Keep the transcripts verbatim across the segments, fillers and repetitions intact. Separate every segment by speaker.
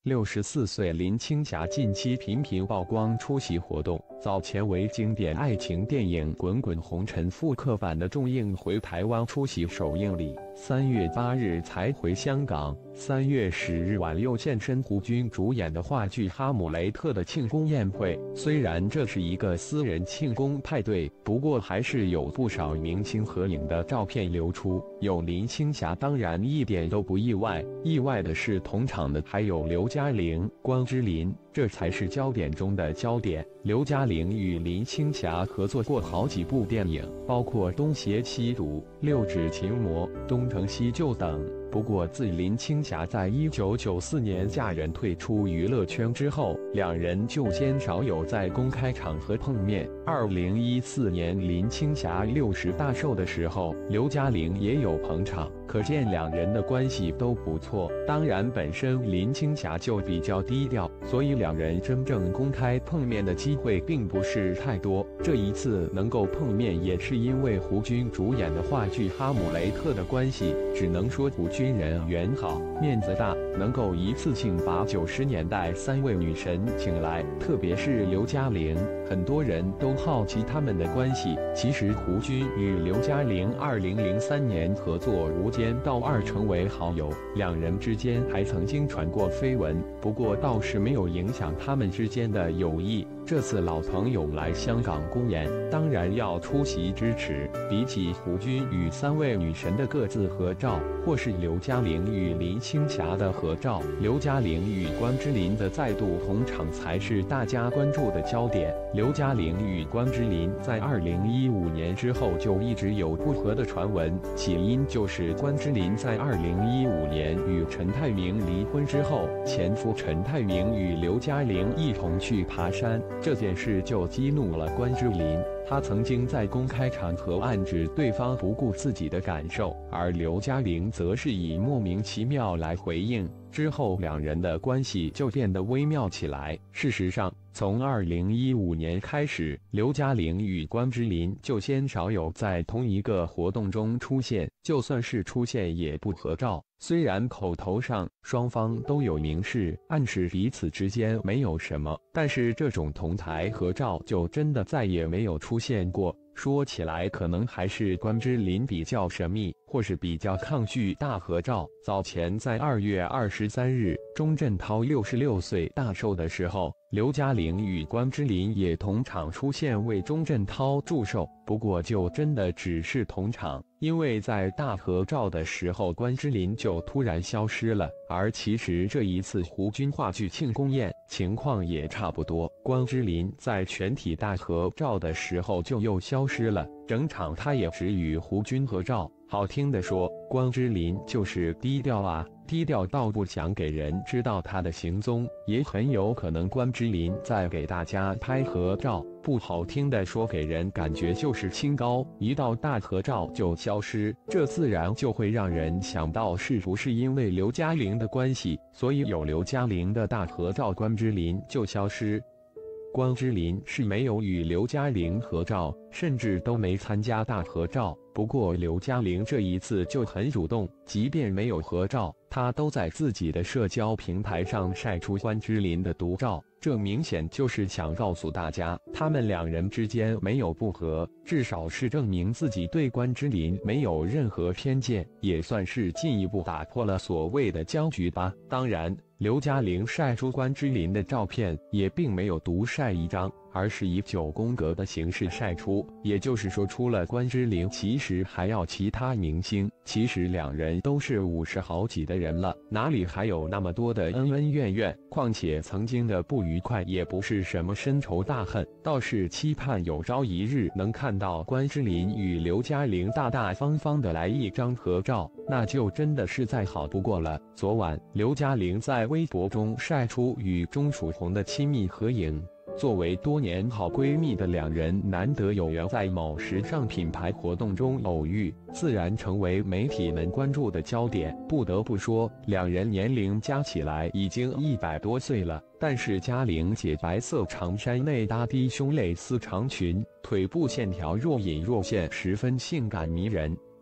Speaker 1: 六十四岁林青霞近期频频曝光出席活动，早前为经典爱情电影《滚滚红尘》复刻版的重映回台湾出席首映礼，三月八日才回香港，三月十日晚又现身胡军主演的话剧《哈姆雷特》的庆功宴会。虽然这是一个私人庆功派对，不过还是有不少明星合影的照片流出，有林青霞当然一点都不意外，意外的是同场的还有刘嘉玲、关之琳，这才是焦点中的焦点。刘嘉玲与林青霞合作过好几部电影，包括《东邪西毒》《六指琴魔》《东成西就》等。不过自林青霞在一九九四年嫁人退出娱乐圈之后，两人就鲜少有在公开场合碰面。二零一四年林青霞六十大寿的时候，刘嘉玲也有捧场，可见两人的关系都不错。当然本身林青霞就比较低调，所以两人真正公开碰面的机会并不是太多。这一次能够碰面也是因为胡军主演的话剧《哈姆雷特》的关系，只能说胡军军人缘好，面子大，能够一次性把九十年代三位女神请来，特别是刘嘉玲，很多人都好奇他们的关系。其实胡军与刘嘉玲二零零三年合作《无间道二》成为好友，两人之间还曾经传过绯闻，不过倒是没有影响他们之间的友谊。这次老朋友来香港公演，当然要出席支持。比起胡军与三位女神的各自合照，或是刘嘉玲与林青霞的合照，刘嘉玲与关之琳的再度同场才是大家关注的焦点。刘嘉玲与关之琳在二零一五年之后就一直有不和的传闻，起因就是关之琳在二零一五年与陈泰明离婚之后，前夫陈泰明与刘嘉玲一同去爬山，这件事就激怒了关之琳。他曾经在公开场合暗指对方不顾自己的感受，而刘嘉玲则是以莫名其妙来回应。之后两人的关系就变得微妙起来。事实上，从二零一五年开始，刘嘉玲与关之琳就鲜少有在同一个活动中出现，就算是出现也不合照。虽然口头上双方都有明示暗示彼此之间没有什么，但是这种同台合照就真的再也没有出现过。说起来可能还是关之琳比较神秘，或是比较抗拒大合照。早前在二月二十三日钟镇涛六十六岁大寿的时候，刘嘉玲与关之琳也同场出现为钟镇涛祝寿，不过就真的只是同场，因为在大合照的时候关之琳就突然消失了。而其实这一次胡军话剧庆功宴情况也差不多，关之琳在全体大合照的时候就又消失了，整场他也只与胡军合照。好听的说，关之琳就是低调啊，低调到不想给人知道他的行踪，也很有可能关之琳在给大家拍合照。不好听的说，给人感觉就是清高，一到大合照就消失，这自然就会让人想到是不是因为刘嘉玲的关系，所以有刘嘉玲的大合照关之琳就消失。关之琳是没有与刘嘉玲合照，甚至都没参加大合照。不过刘嘉玲这一次就很主动，即便没有合照，她都在自己的社交平台上晒出关之琳的独照，这明显就是想告诉大家，他们两人之间没有不和，至少是证明自己对关之琳没有任何偏见，也算是进一步打破了所谓的僵局吧。当然，刘嘉玲晒出关之琳的照片也并没有独晒一张，而是以九宫格的形式晒出，也就是说，除了关之琳，其实还要其他明星。其实两人都是五十好几的人了，哪里还有那么多的恩恩怨怨？况且曾经的不愉快也不是什么深仇大恨，倒是期盼有朝一日能看到关之琳与刘嘉玲大大方方的来一张合照，那就真的是再好不过了。昨晚，刘嘉玲在微博中晒出与钟楚红的亲密合影。作为多年好闺蜜的两人，难得有缘在某时尚品牌活动中偶遇，自然成为媒体们关注的焦点。不得不说，两人年龄加起来已经一百多岁了，但是嘉玲姐白色长衫内搭低胸蕾丝长裙，腿部线条若隐若现，十分性感迷人。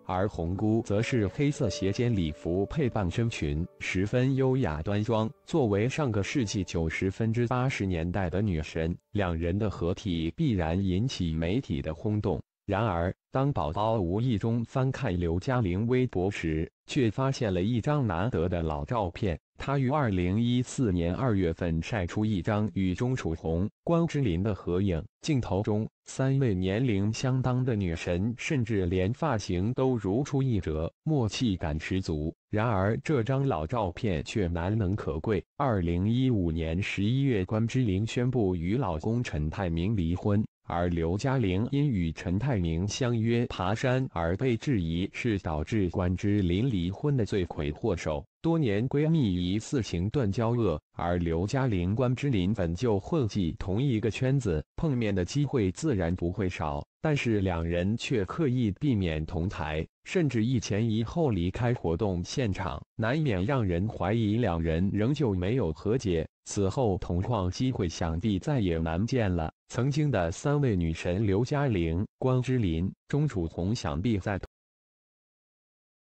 Speaker 1: 而红姑则是黑色斜肩礼服配半身裙，十分优雅端庄。作为上个世纪九十分之八十年代的女神，两人的合体必然引起媒体的轰动。然而，当宝宝无意中翻看刘嘉玲微博时，却发现了一张难得的老照片。她于二零一四年二月份晒出一张与钟楚红、关之琳的合影，镜头中三位年龄相当的女神，甚至连发型都如出一辙，默契感十足。然而，这张老照片却难能可贵。二零一五年十一月，关之琳宣布与老公陈泰明离婚。而刘嘉玲因与陈泰明相约爬山而被质疑是导致关之琳离婚的罪魁祸首，多年闺蜜疑似情断交恶。而刘嘉玲、关之琳本就混迹同一个圈子，碰面的机会自然不会少，但是两人却刻意避免同台，甚至一前一后离开活动现场，难免让人怀疑两人仍旧没有和解。此后同框机会想必再也难见了。曾经的三位女神刘嘉玲、关之琳、钟楚红想必在